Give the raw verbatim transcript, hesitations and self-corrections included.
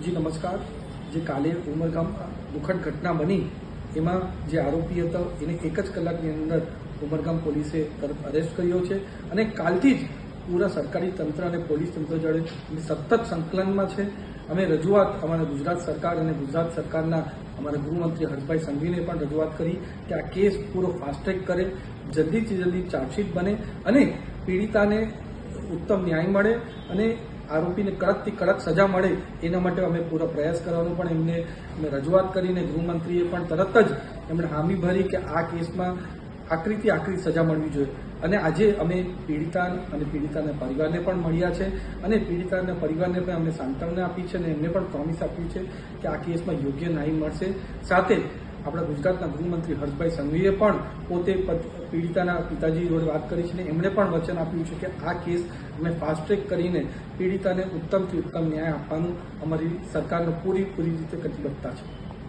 જી નમસ્કાર। જે કાલે ઉમરગામમાં દુઃખદ ઘટના બની એમાં જે આરોપી હતો એને એક જ કલાકની અંદર ઉમરગામ પોલીસે તરત અરેસ્ટ કર્યો છે અને કાલથી જ પૂરા સરકારી તંત્ર અને પોલીસ તંત્ર જોડે સતત સંકલનમાં છે। અમે રજૂઆત અમારા ગુજરાત સરકાર અને ગુજરાત સરકારના અમારા ગૃહમંત્રી હર્ષભાઈ સંઘવીને પણ રજૂઆત કરી કે આ કેસ પૂરો ફાસ્ટ ટ્રેક કરે, જલ્દીથી જલ્દી ચાર્જશીટ બને અને પીડિતાને ઉત્તમ ન્યાય મળે અને આરોપીને કડકથી કડક સજા મળે એના માટે અમે પૂરો પ્રયાસ કરવાનો પણ એમને અમે રજૂઆત કરીને ગૃહમંત્રીએ પણ તરત જ એમણે હામી ભરી કે આ કેસમાં આકરીથી આકરી સજા મળવી જોઈએ અને આજે અમે પીડિતા અને પીડિતાના પરિવારને પણ મળ્યા છે અને પીડિતાના પરિવારને પણ અમને સાંત્વના આપી છે અને એમને પણ પ્રોમિસ આપ્યું છે કે આ કેસમાં યોગ્ય ન્યાય મળશે। સાથે આપણા ગુજરાતના ગૃહમંત્રી હર્ષભાઈ સંઘવીએ પણ પોતે પીડિતાના પિતાજી જોડે વાત કરી છે અને એમણે પણ વચન આપ્યું છે કે આ કેસ અમે ફાસ્ટ ટ્રેક કરીને પીડિતાને ઉત્તમથી ઉત્તમ ન્યાય આપવાનું અમારી સરકારનો પૂરી પૂરી રીતે કટિબદ્ધતા છે।